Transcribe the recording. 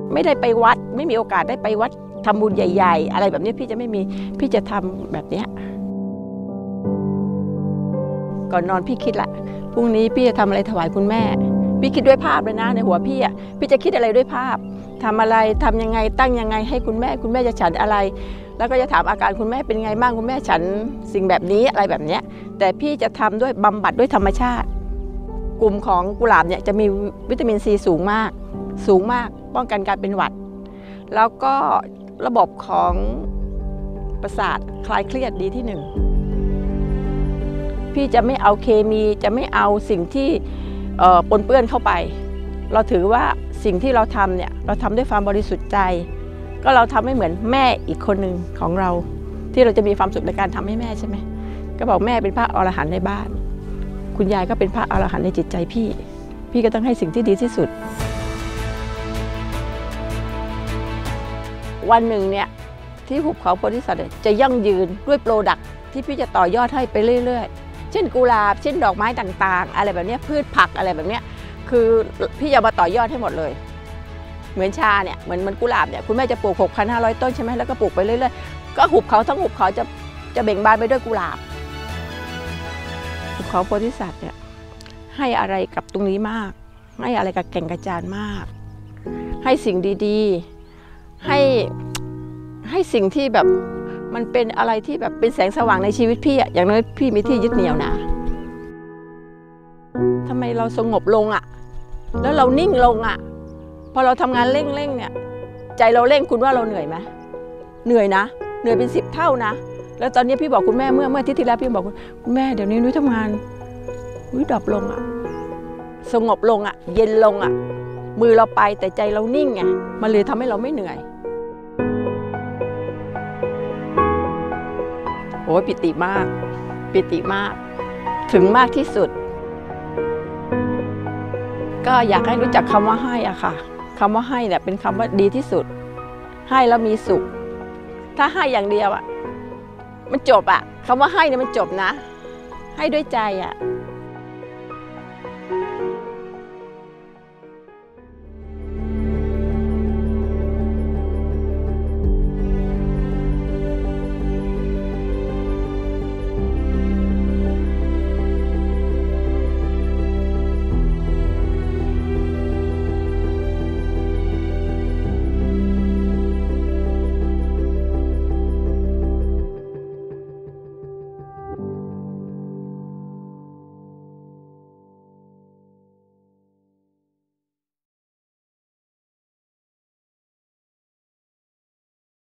ไม่ได้ไปวัดไม่มีโอกาสได้ไปวัดทำบุญใหญ่ๆอะไรแบบนี้พี่จะไม่มีพี่จะทำแบบนี้ก่อนนอนพี่คิดละพรุ่งนี้พี่จะทำอะไรถวายคุณแม่พี่คิดด้วยภาพเลยนะในหัวพี่อ่ะพี่จะคิดอะไรด้วยภาพทำอะไรทำยังไงตั้งยังไงให้คุณแม่จะฉันอะไรแล้วก็จะถามอาการคุณแม่เป็นไงบ้างคุณแม่ฉันสิ่งแบบนี้อะไรแบบนี้แต่พี่จะทำด้วยบำบัดด้วยธรรมชาติกลุ่มของกุหลาบเนี่ยจะมีวิตามินซีสูงมากป้องกันการเป็นหวัดแล้วก็ระบบของประสาทคลายเครียดดีที่หนึ่งพี่จะไม่เอาเคมีจะไม่เอาสิ่งที่ปนเปื้อนเข้าไปเราถือว่าสิ่งที่เราทำเนี่ยเราทำด้วยความบริสุทธิ์ใจก็เราทำให้เหมือนแม่อีกคนหนึ่งของเราที่เราจะมีความสุขในการทำให้แม่ใช่ไหมก็บอกแม่เป็นพระอรหันต์ในบ้านคุณยายก็เป็นพระอรหันต์ในจิตใจพี่ก็ต้องให้สิ่งที่ดีที่สุดวันหนึ่งเนี่ยที่หุบเขาโพธิสัตว์จะยั่งยืนด้วยโปรดักต์ที่พี่จะต่อยอดให้ไปเรื่อยๆเช่นกุหลาบเช่นดอกไม้ต่างๆอะไรแบบนี้พืชผักอะไรแบบนี้คือพี่จะมาต่อยอดให้หมดเลยเหมือนชาเนี่ยเหมือนกุหลาบเนี่ยคุณแม่จะปลูก 6,500 ต้นใช่ไหมแล้วก็ปลูกไปเรื่อยๆก็หุบเขาทั้งหุบเขาจะเบ่งบานไปด้วยกุหลาบหุบเขาโพธิสัตว์เนี่ยให้อะไรกับตรงนี้มากให้อะไรกับแก่งกระจานมากให้สิ่งดีๆให้สิ่งที่แบบมันเป็นอะไรที่แบบเป็นแสงสว่างในชีวิตพี่อะอย่างน้อยพี่มีที่ยึดเหนี่ยวนะทำไมเราสงบลงอะแล้วเรานิ่งลงอะพอเราทำงานเร่งเนี่ยใจเราเร่งคุณว่าเราเหนื่อยไหมเหนื่อยนะเหนื่อยเป็น10 เท่านะแล้วตอนนี้พี่บอกคุณแม่เมื่ออาทิตย์ที่แล้วพี่บอกคุณแม่เดี๋ยวนี้นุ้ยทำงานนุ้ยดรอปลงอะสงบลงอะเย็นลงอะมือเราไปแต่ใจเรานิ่งไงมันเลยทำให้เราไม่เหนื่อยโอ้ยปิติมากถึงมากที่สุดก็อยากให้รู้จักคำว่าให้อะค่ะคำว่าให้เนี่ยเป็นคำว่าดีที่สุดให้แล้วมีสุขถ้าให้อย่างเดียวอะมันจบอะคำว่าให้เนี่ยมันจบนะให้ด้วยใจอะ